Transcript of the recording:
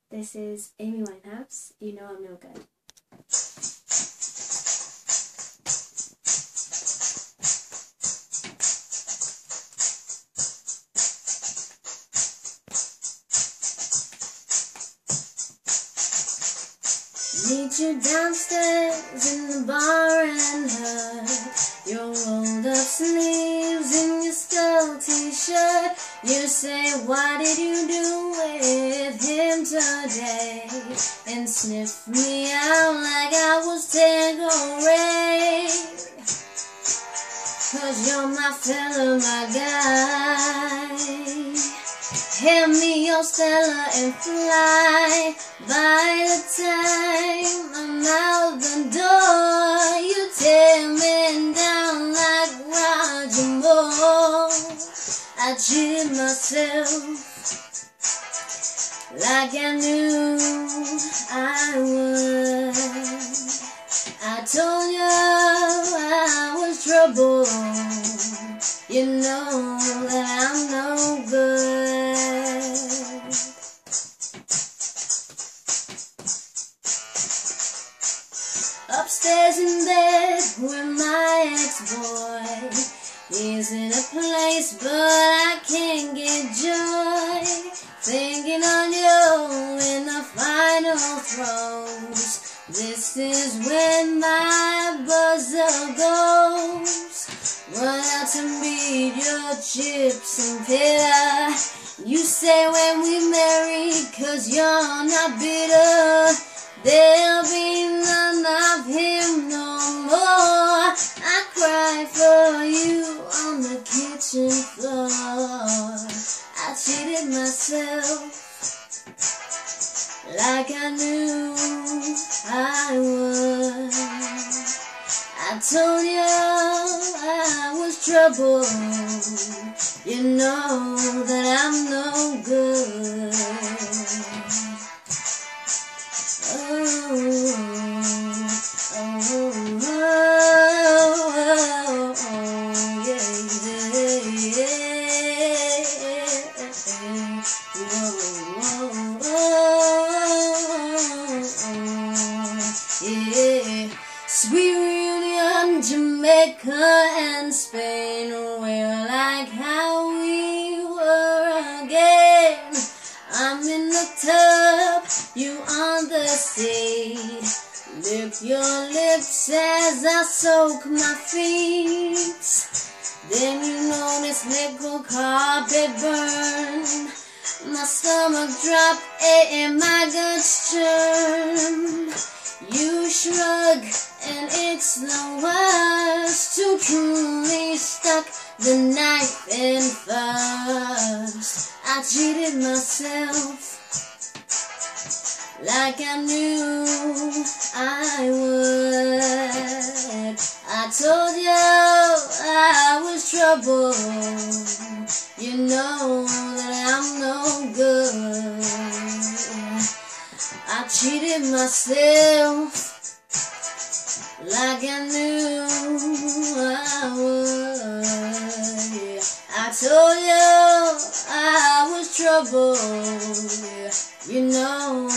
This is Amy Winehouse. You know I'm no good. Meet you downstairs in the bar and heard your rolled up sleeves in your skull t-shirt. You say, what did you do with him today? And sniff me out like I was Tanqueray. 'Cause you're my fella, my guy. Hand me your Stella and fly. By the time I'm out the door, you tear me down like Roger Moore. I cheated myself like I knew I would. I told you I was trouble. You know that I'm no good. Upstairs in bed with my ex-boy. He's in a place but I can't get joy. Thinking on you in the final throes. This is when my buzzer goes. Run out to meet your chips and pitter. You say when we marry, 'cause you're not bitter. There'll be none of him no more. I cry for you on the kitchen floor. I cheated myself like I knew I would. I told you I was trouble. You know that I'm no good. Sweet reunion, Jamaica and Spain. We're like how we were again. I'm in the tub, you on the seat. Lick your lips as I soak my feet. Then you notice nickel carpet burn. My stomach drop and my guts churn. You shrug and it's the worst. Too truly stuck the knife in first. I cheated myself like I knew I would. I told you I was trouble. You know that I'm no good. I cheated myself like I knew I would. I told you I was trouble. You know